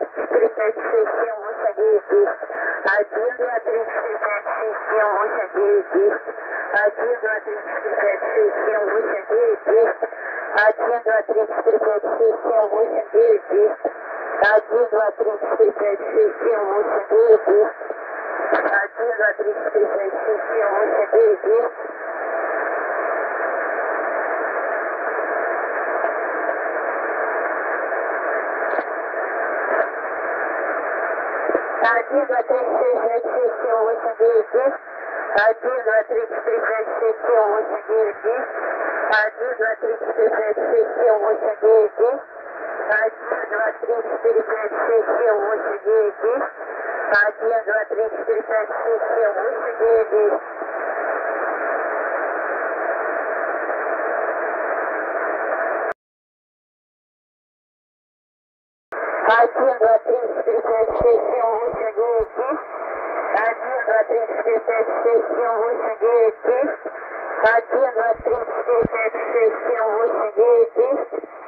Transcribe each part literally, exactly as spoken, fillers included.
четыре, пять, шесть, семь, восемь, девять, десять. один, два, три, четыре, пять, шесть, семь, восемь, девять, десять. один, два, три, четыре, пять, шесть, семь, восемь, девять, десять. один, два, три, четыре, пять, шесть, семь, восемь, девять, десять. один, два, три, четыре, пять, шесть, семь, восемь, девять, десять. один, два, три, четыре, пять, шесть, семь, восемь, девять, десять. один, два, три, четыре, пять, шесть, семь, восемь, девять, десять. один, два, три, четыре, пять, шесть, семь, восемь, девять, десять. один, два, три, четыре, пять, шесть, семь, восемь, девять, десять. один, два, три, четыре, пять, шесть, семь, восемь, девять, десять. один, два, три, четыре, пять, шесть, семь, восемь, девять, десять. один, два, три, четыре, пять, шесть, семь, восемь, девять, десять. один, два, три, четыре, пять, шесть, семь, восемь, девять, десять. один, два, три, четыре, пять, шесть, семь, восемь, девять, десять.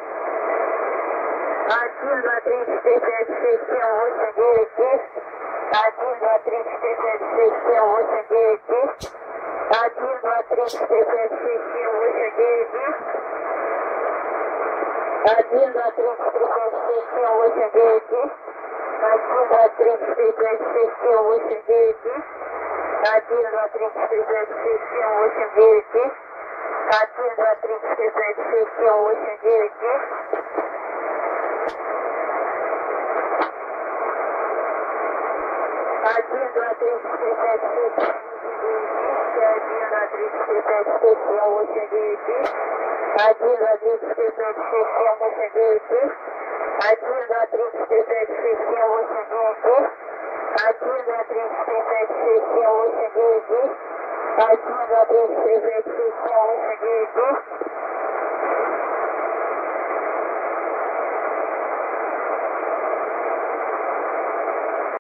один, два, три, четыре, пять, шесть, семь, восемь, девять, десять. один, два, три, четыре, пять, шесть, семь, восемь, девять, десять. один, два, три, четыре, пять, шесть, семь, восемь, девять, десять. один, два, три, четыре, пять, шесть, семь, восемь, девять, десять. один, два, три, четыре, пять, шесть, семь, восемь, девять, десять. один, два, три, четыре, пять, шесть, семь, восемь, девять, десять. один, два, три, четыре, пять, шесть, семь, восемь, девять, десять. один, два, три, четыре, пять, шесть, семь, один, два, три, четыре, пять, шесть, семь, восемь, девять, десять. один, два, три, четыре, пять, шесть, семь, восемь, девять, десять. один, два, три, четыре, пять, шесть, семь, восемь, девять, десять. один, два, три, четыре, пять, шесть, семь, восемь, девять, десять. один, два, три, четыре, пять, шесть, семь, восемь, девять, десять.